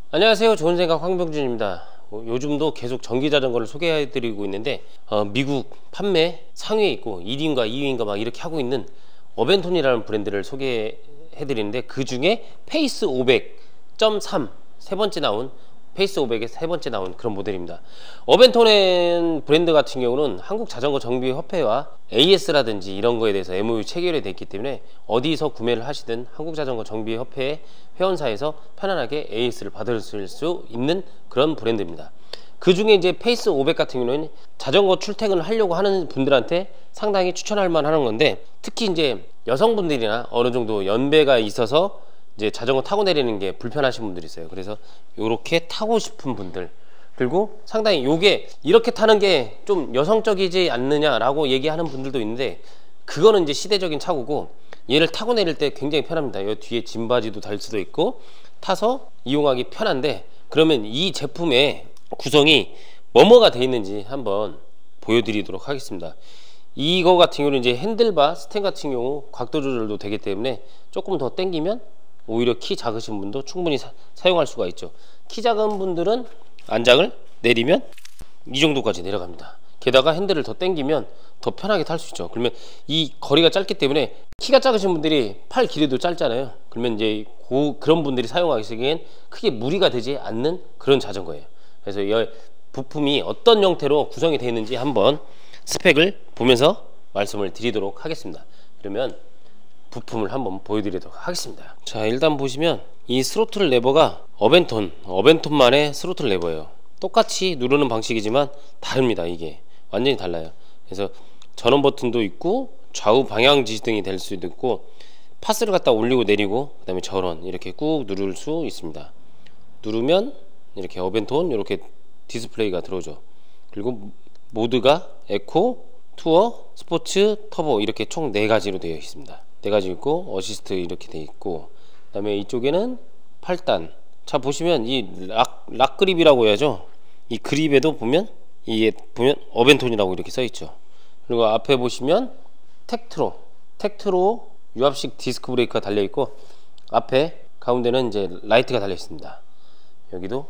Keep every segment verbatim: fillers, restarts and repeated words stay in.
안녕하세요. 좋은생각 황병준입니다. 뭐 요즘도 계속 전기자전거를 소개해드리고 있는데 어, 미국 판매 상위에 있고 일 위인가 이 위인가 막 이렇게 하고 있는 어벤톤이라는 브랜드를 소개해드리는데, 그 중에 페이스 오백 점 삼 세 번째 나온 페이스 오백에 세 번째 나온 그런 모델입니다. 어벤톤 브랜드 같은 경우는 한국자전거정비협회와 에이에스라든지 이런 거에 대해서 엠오유 체결이 됐기 때문에 어디서 구매를 하시든 한국자전거정비협회 회원사에서 편안하게 에이에스를 받을 수 있는 그런 브랜드입니다. 그 중에 이제 페이스 오백 같은 경우는 자전거 출퇴근을 하려고 하는 분들한테 상당히 추천할 만한 건데, 특히 이제 여성분들이나 어느 정도 연배가 있어서 이제 자전거 타고 내리는 게 불편하신 분들이 있어요. 그래서 요렇게 타고 싶은 분들, 그리고 상당히 요게 이렇게 타는 게 좀 여성적이지 않느냐라고 얘기하는 분들도 있는데, 그거는 이제 시대적인 착오고, 얘를 타고 내릴 때 굉장히 편합니다. 요 뒤에 짐바지도 달 수도 있고 타서 이용하기 편한데, 그러면 이 제품의 구성이 뭐뭐가 되어 있는지 한번 보여드리도록 하겠습니다. 이거 같은 경우는 이제 핸들바 스탠 같은 경우 각도 조절도 되기 때문에 조금 더 당기면 오히려 키 작으신 분도 충분히 사, 사용할 수가 있죠. 키 작은 분들은 안장을 내리면 이 정도까지 내려갑니다. 게다가 핸들을 더 당기면 더 편하게 탈 수 있죠. 그러면 이 거리가 짧기 때문에, 키가 작으신 분들이 팔 길이도 짧잖아요. 그러면 이제 고, 그런 분들이 사용하시기엔 크게 무리가 되지 않는 그런 자전거예요. 그래서 이 부품이 어떤 형태로 구성이 되어 있는지 한번 스펙을 보면서 말씀을 드리도록 하겠습니다. 그러면 부품을 한번 보여드리도록 하겠습니다. 자, 일단 보시면 이 스로틀 레버가 어벤톤 어벤톤만의 스로틀 레버예요. 똑같이 누르는 방식이지만 다릅니다. 이게 완전히 달라요. 그래서 전원 버튼도 있고 좌우 방향 지시등이 될 수도 있고, 파스를 갖다 올리고 내리고 그 다음에 전원 이렇게 꾹 누를 수 있습니다. 누르면 이렇게 어벤톤 이렇게 디스플레이가 들어오죠. 그리고 모드가 에코, 투어, 스포츠, 터보 이렇게 총 네 가지로 되어 있습니다. 네 가지 있고 어시스트 이렇게 되어 있고, 그 다음에 이쪽에는 팔 단. 자, 보시면 이 락, 락 그립이라고 해야죠. 이 그립에도 보면 이게 보면 어벤톤이라고 이렇게 써 있죠. 그리고 앞에 보시면 텍트로 텍트로 유압식 디스크 브레이크가 달려 있고, 앞에 가운데는 이제 라이트가 달려 있습니다. 여기도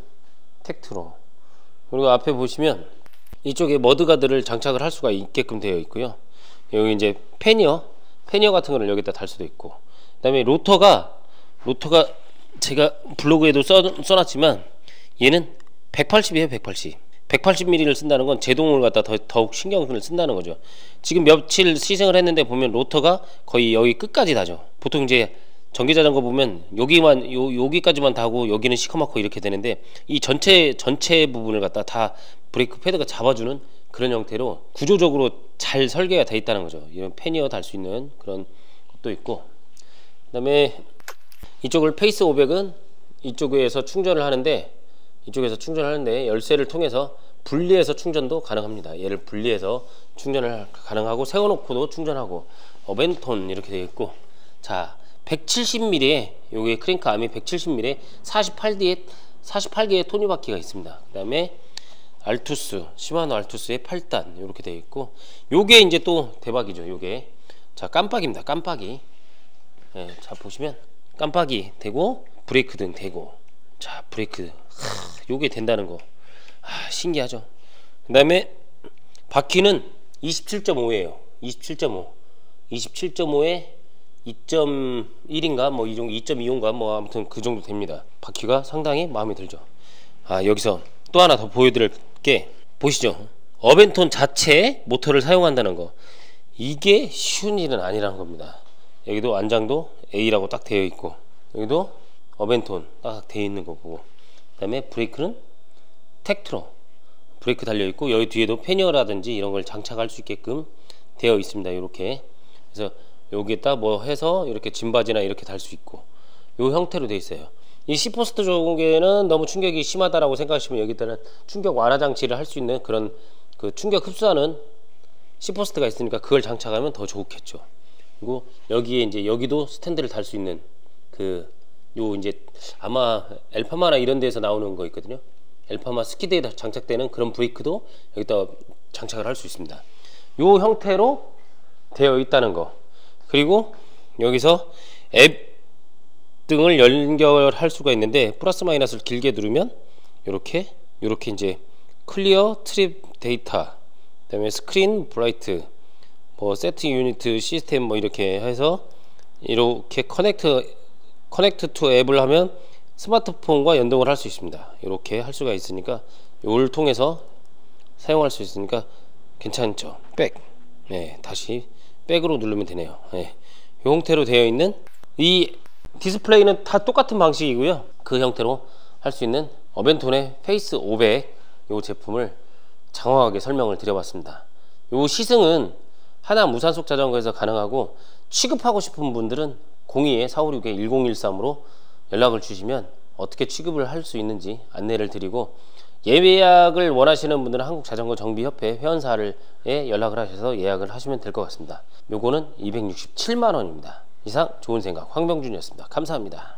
텍트로. 그리고 앞에 보시면 이쪽에 머드가드를 장착을 할 수가 있게끔 되어 있고요. 여기 이제 패니어 패니어 같은 거를 여기다 달 수도 있고, 그 다음에 로터가 로터가 제가 블로그에도 써, 써놨지만 얘는 백팔십이에요. 백팔십 백팔십 밀리미터를 쓴다는 건 제동을 갖다 더, 더욱 신경을 쓴다는 거죠. 지금 며칠 시승을 했는데 보면 로터가 거의 여기 끝까지 다죠. 보통 이제 전기자전거 보면 여기만 요, 여기까지만 다고 여기는 시커멓고 이렇게 되는데, 이 전체 전체 부분을 갖다 다 브레이크 패드가 잡아주는 그런 형태로 구조적으로 잘 설계가 되어 있다는 거죠. 이런 패니어 달 수 있는 그런 것도 있고, 그 다음에 이쪽을 페이스 오백은 이쪽에서 충전을 하는데 이쪽에서 충전을 하는데 열쇠를 통해서 분리해서 충전도 가능합니다. 얘를 분리해서 충전을 가능하고 세워놓고도 충전하고, 어벤톤 이렇게 되어 있고, 자, 백칠십 밀리미터에 여기 크랭크 암이 백칠십 밀리미터에 사십팔 개의 사십팔 개의 토니바퀴가 있습니다. 그 다음에 알투스, 시마노 알투스의 팔 단 이렇게 되어 있고, 요게 이제 또 대박이죠. 요게 자, 깜빡입니다. 깜빡이. 네, 자, 보시면 깜빡이 되고 브레이크 등 되고, 자, 브레이크 하, 요게 된다는 거, 아, 신기하죠. 그 다음에 바퀴는 이십칠 점 오예요 이십칠 점 오 이십칠 점 오에 이 점 일인가 뭐 이 정도, 이 점 이인가 뭐 아무튼 그 정도 됩니다. 바퀴가 상당히 마음에 들죠. 아, 여기서 또 하나 더 보여드릴 게, 보시죠. 어벤톤 자체의 모터를 사용한다는 거, 이게 쉬운 일은 아니라는 겁니다. 여기도 안장도 A라고 딱 되어 있고, 여기도 어벤톤 딱 되어 있는 거 보고, 그 다음에 브레이크는 텍트로 브레이크 달려 있고, 여기 뒤에도 패니어라든지 이런 걸 장착할 수 있게끔 되어 있습니다. 이렇게. 그래서 여기에다 뭐 해서 이렇게 짐바지나 이렇게 달 수 있고, 요 형태로 되어 있어요. 이 C포스트 쪽에는 너무 충격이 심하다라고 생각하시면 여기다는 충격 완화 장치를 할 수 있는 그런 그 충격 흡수하는 C포스트가 있으니까 그걸 장착하면 더 좋겠죠. 그리고 여기에 이제 여기도 스탠드를 달 수 있는 그 요 이제 아마 엘파마나 이런 데서 나오는 거 있거든요. 엘파마 스키드에 장착되는 그런 브레이크도 여기다 장착을 할 수 있습니다. 요 형태로 되어 있다는 거. 그리고 여기서 앱 등을 연결할 수가 있는데 플러스 마이너스를 길게 누르면 이렇게 이렇게 이제 클리어 트립 데이터, 그다음에 스크린 브라이트, 뭐 세트 유니트 시스템 뭐 이렇게 해서 이렇게 커넥트 커넥트 투 앱을 하면 스마트폰과 연동을 할 수 있습니다. 이렇게 할 수가 있으니까 이걸 통해서 사용할 수 있으니까 괜찮죠. 백. 네, 다시 백으로 누르면 되네요. 네, 이 형태로 되어 있는 이 디스플레이는 다 똑같은 방식이고요. 그 형태로 할 수 있는 어벤톤의 페이스 오백 이 제품을 장황하게 설명을 드려봤습니다. 이 시승은 하남 무산속 자전거에서 가능하고 취급하고 싶은 분들은 공이에 사오육 일공일삼으로 연락을 주시면 어떻게 취급을 할 수 있는지 안내를 드리고, 예약을 원하시는 분들은 한국자전거정비협회 회원사를 연락을 하셔서 예약을 하시면 될 것 같습니다. 요거는 이백육십칠만 원입니다. 이상 좋은 생각 황병준이었습니다. 감사합니다.